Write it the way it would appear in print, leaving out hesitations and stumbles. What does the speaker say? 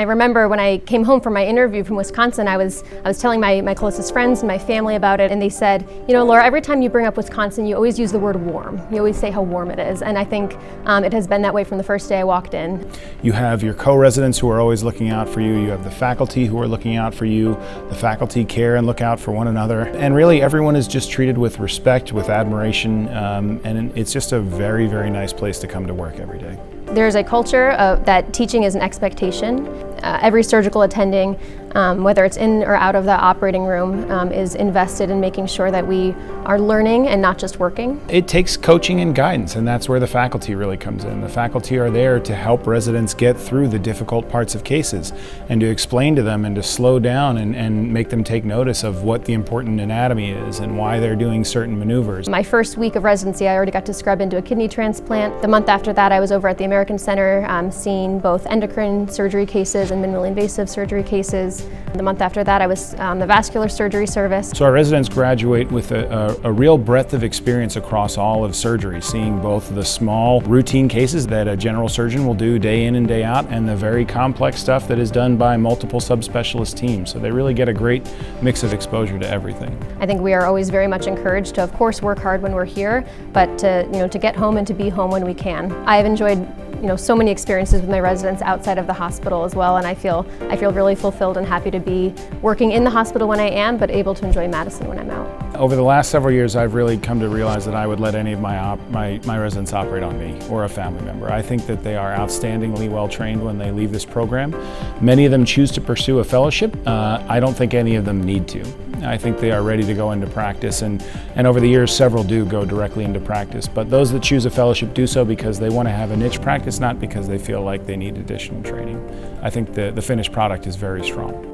I remember when I came home from my interview from Wisconsin, I was telling my closest friends and my family about it, and they said, you know, Laura, every time you bring up Wisconsin, you always use the word warm. You always say how warm it is, and I think it has been that way from the first day I walked in. You have your co-residents who are always looking out for you. You have the faculty who are looking out for you. The faculty care and look out for one another. And really everyone is just treated with respect, with admiration, and it's just a very, very nice place to come to work every day. There's a culture that teaching is an expectation. Every surgical attending, whether it's in or out of the operating room, is invested in making sure that we are learning and not just working. It takes coaching and guidance, and that's where the faculty really comes in. The faculty are there to help residents get through the difficult parts of cases and to explain to them and to slow down and make them take notice of what the important anatomy is and why they're doing certain maneuvers. My first week of residency, I already got to scrub into a kidney transplant. The month after that, I was over at the American Center seeing both endocrine surgery cases and minimally invasive surgery cases. The month after that, I was on the vascular surgery service. So our residents graduate with a real breadth of experience across all of surgery, seeing both the small routine cases that a general surgeon will do day in and day out, and the very complex stuff that is done by multiple subspecialist teams. So they really get a great mix of exposure to everything. I think we are always very much encouraged to, of course, work hard when we're here, but to get home and to be home when we can. I've enjoyed so many experiences with my residents outside of the hospital as well, and I feel really fulfilled and happy to be working in the hospital when I am, but able to enjoy Madison when I'm out. Over the last several years, I've really come to realize that I would let any of my residents operate on me or a family member. I think that they are outstandingly well trained when they leave this program. Many of them choose to pursue a fellowship. I don't think any of them need to. I think they are ready to go into practice, and over the years several do go directly into practice, but those that choose a fellowship do so because they want to have a niche practice, not because they feel like they need additional training. I think the finished product is very strong.